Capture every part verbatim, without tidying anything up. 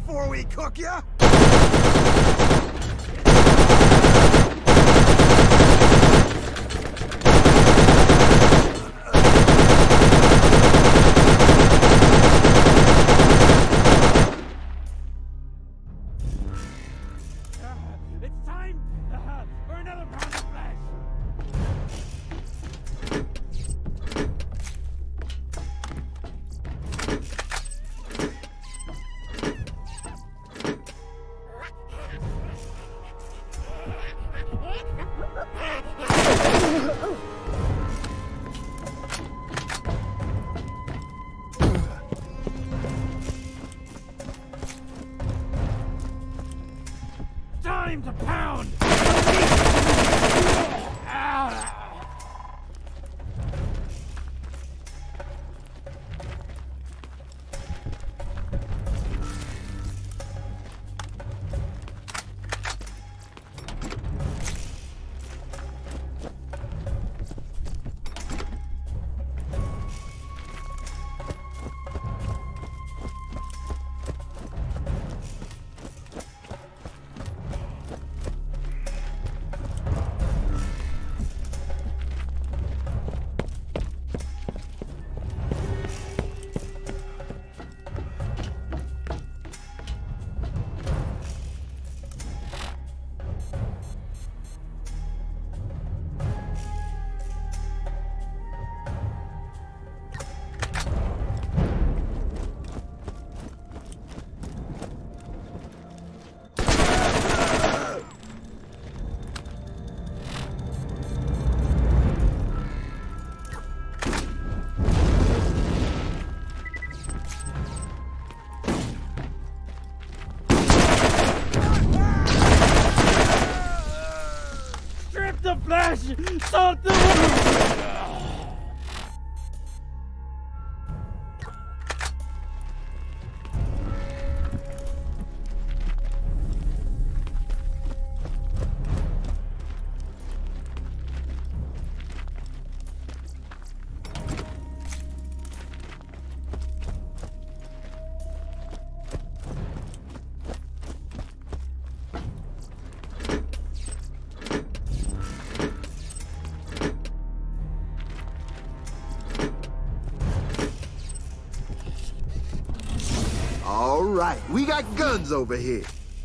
before we cook ya? It's time uh, for another pound of flesh! Time to pound! The flesh! Salt the wound! All right, we got guns over here.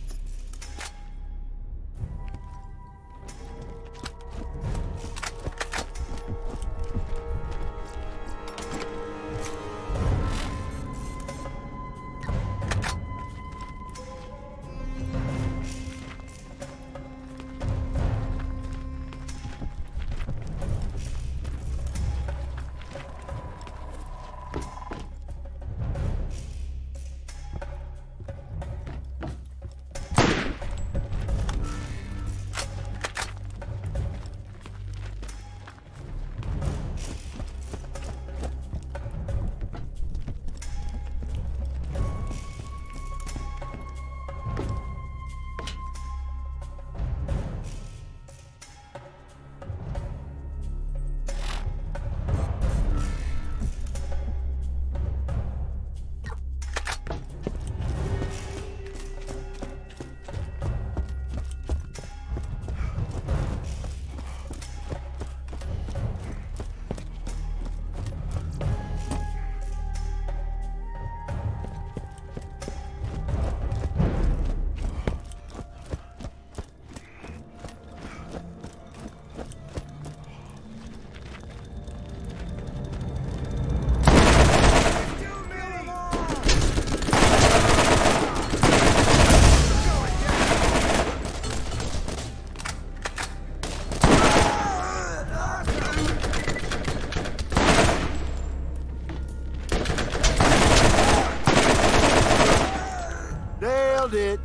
It.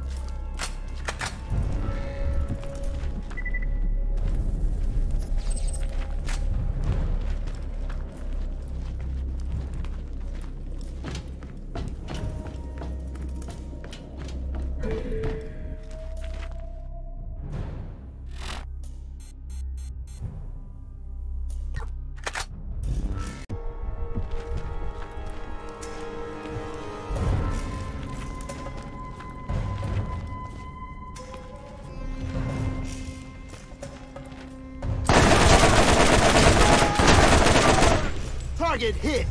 Target hit.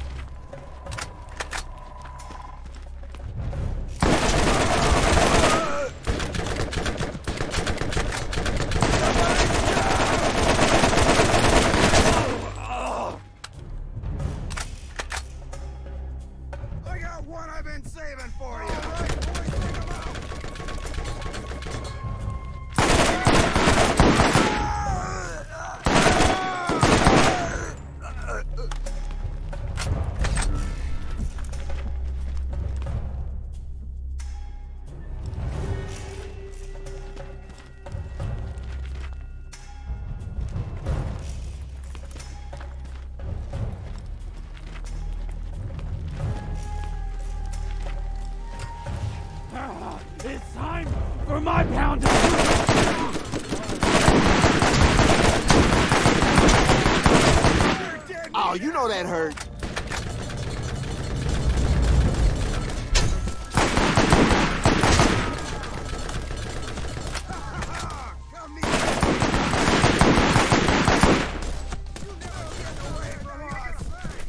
I got one I've been saving for you. All right, boys, take 'em out. It's time for my pound of Oh, you know that hurt. Come here. You never get away from us.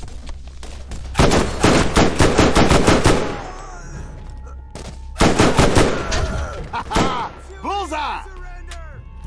Bullseye! Surrender.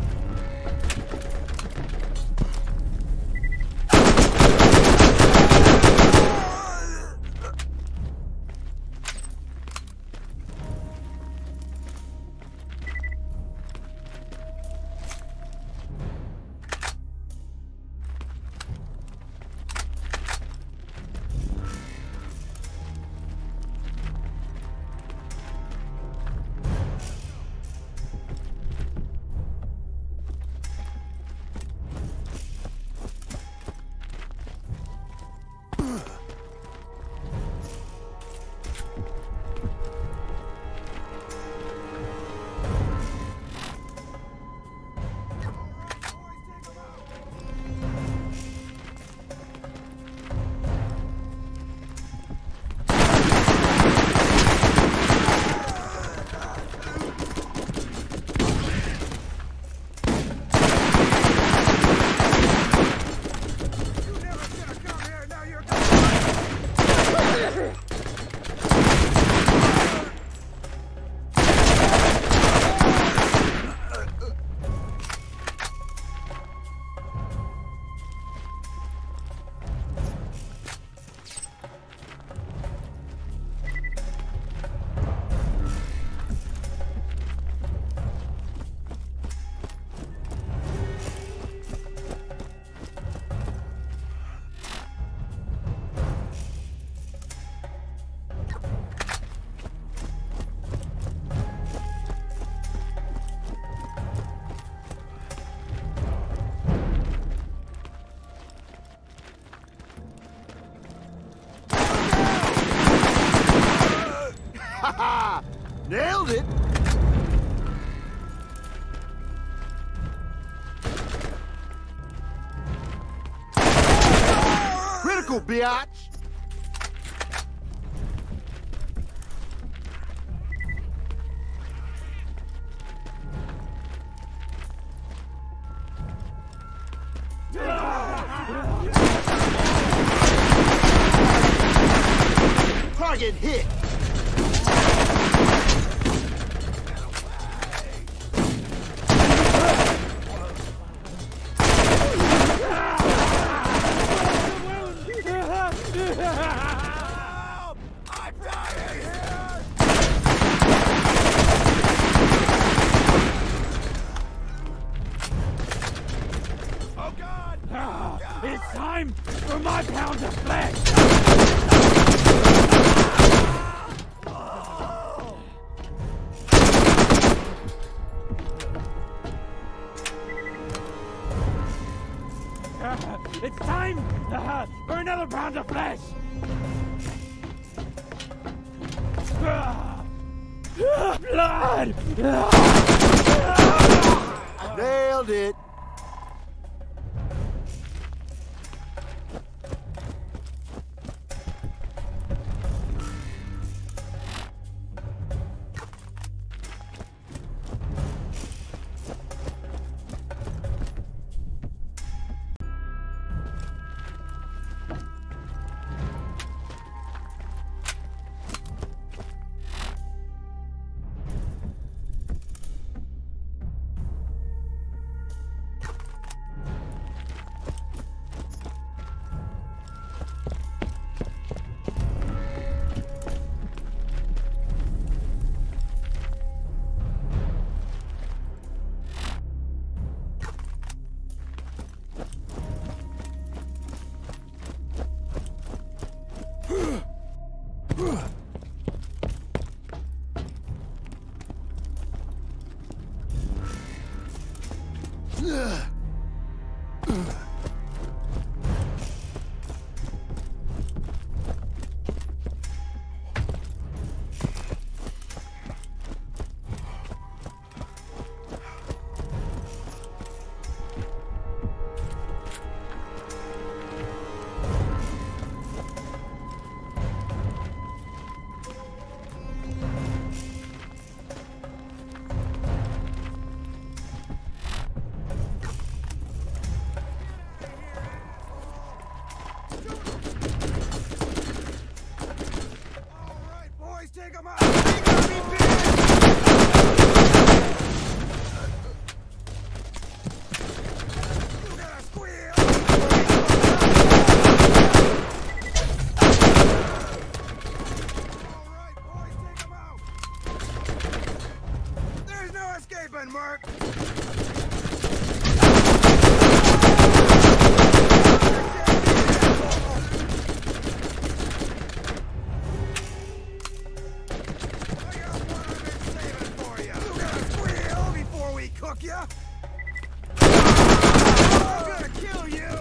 Nailed it! Critical, biatch! Target hit! I'm dying here! Oh God! Ah, it's time for my pound of flesh! Ah, it's time ah, for another pound of flesh! Ah, ah, blood! Ah, Nailed it! take him out! Take him, me bitch! You gotta squeal! Alright, boys, take him out! There's no escaping, Merc! Cook ya? I'm gonna kill you!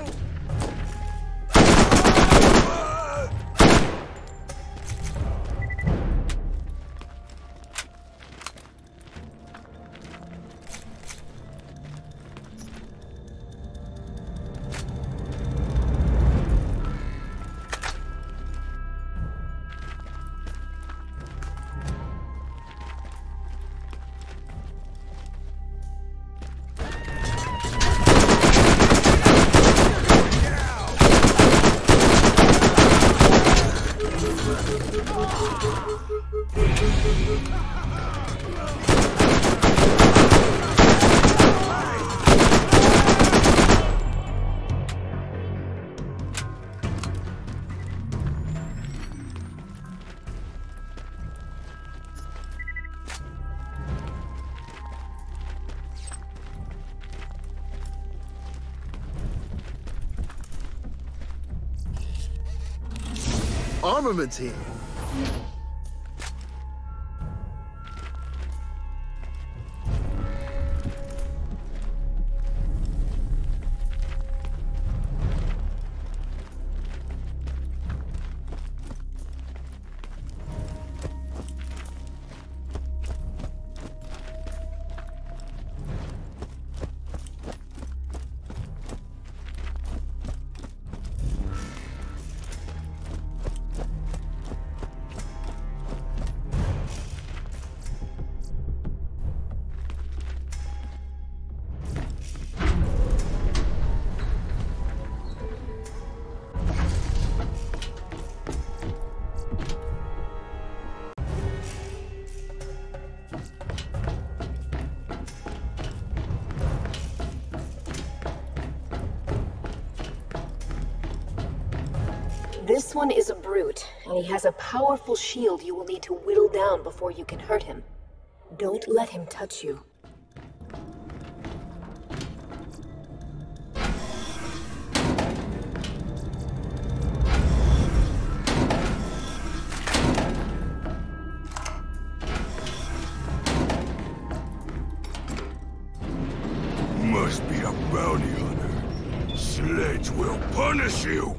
Armaments here. This one is a brute, and he has a powerful shield you will need to whittle down before you can hurt him. Don't let him touch you. Must be a bounty hunter. Sledge will punish you!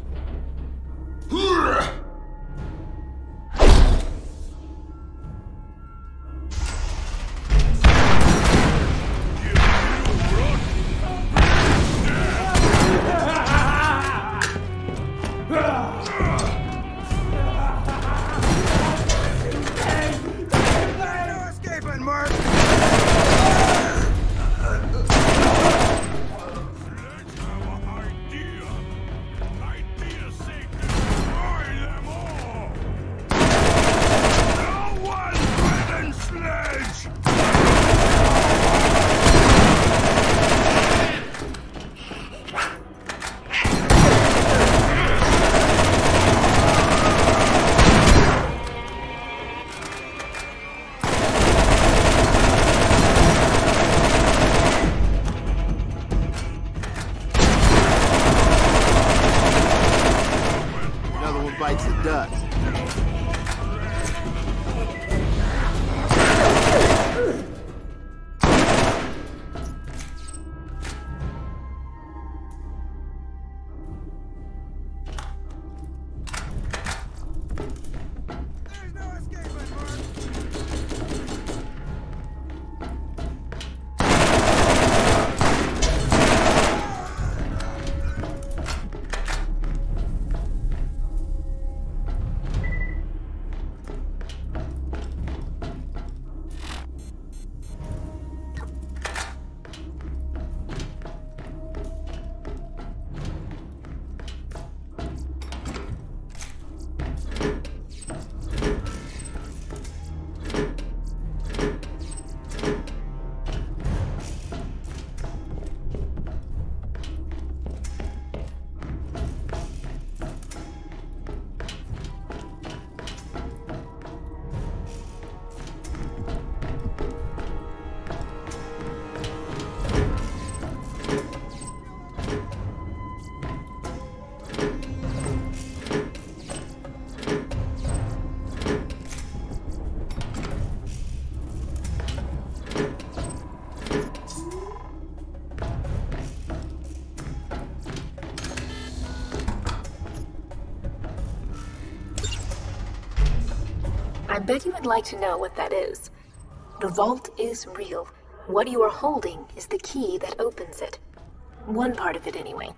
I bet you would like to know what that is. The vault is real. What you are holding is the key that opens it. One part of it, anyway.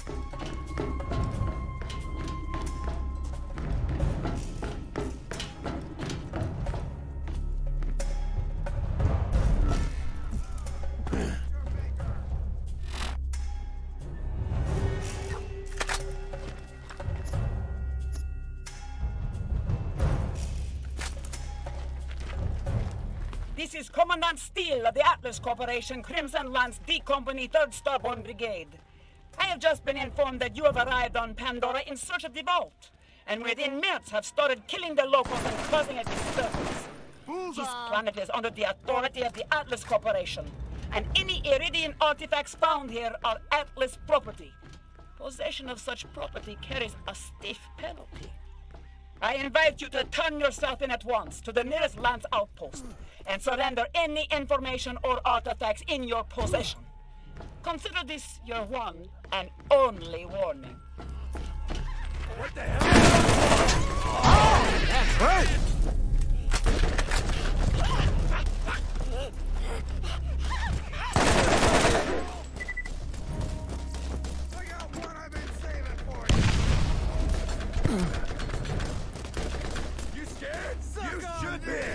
This is Commandant Steele of the Atlas Corporation, Crimson Lance D Company, third Starborn Brigade. I have just been informed that you have arrived on Pandora in search of the vault, and within minutes have started killing the locals and causing a disturbance. This planet is under the authority of the Atlas Corporation, and any Iridian artifacts found here are Atlas property. Possession of such property carries a stiff penalty. I invite you to turn yourself in at once to the nearest Lance outpost and surrender any information or artifacts in your possession. Consider this your one and only warning. What the hell? Oh, that's right. I got one I've been saving for you. You scared? Suck You on should be. this.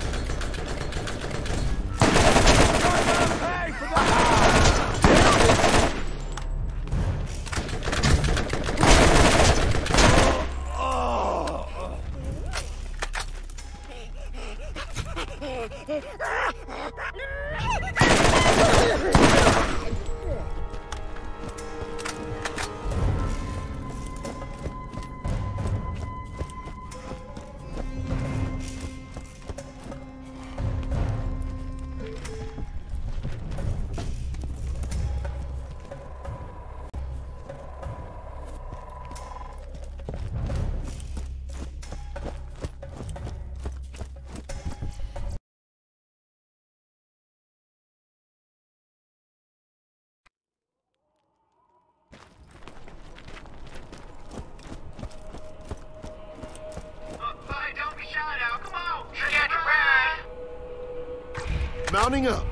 Hey, for the Mounting up.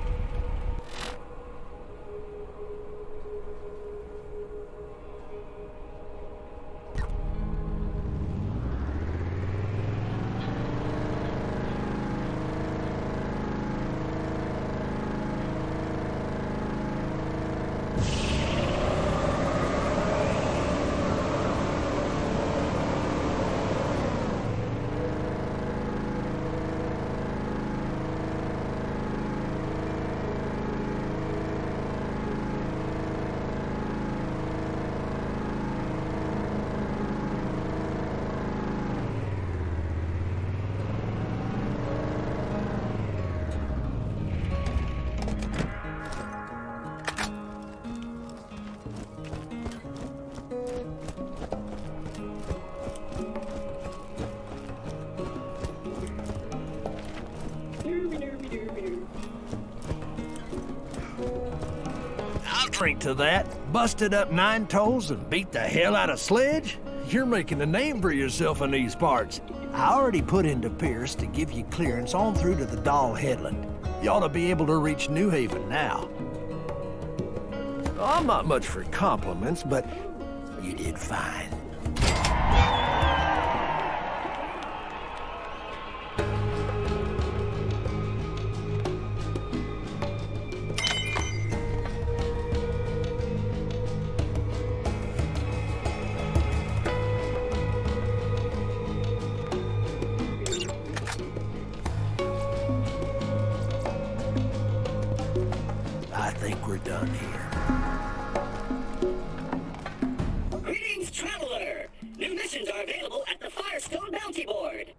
Drink to that. Busted up nine toes and beat the hell out of Sledge? You're making a name for yourself in these parts. I already put into Pierce to give you clearance on through to the Doll Headland. You ought to be able to reach New Haven now. I'm not much for compliments, but you did fine. I think we're done here. Greetings, traveler! New missions are available at the Firestone Bounty Board.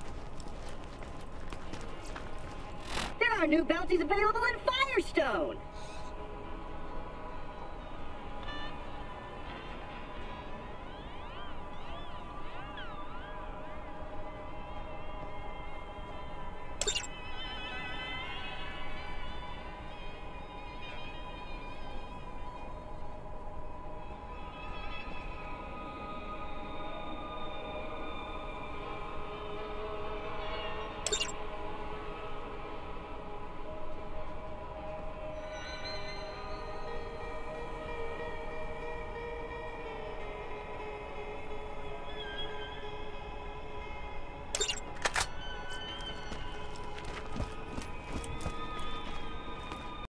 There are new bounties available in Firestone!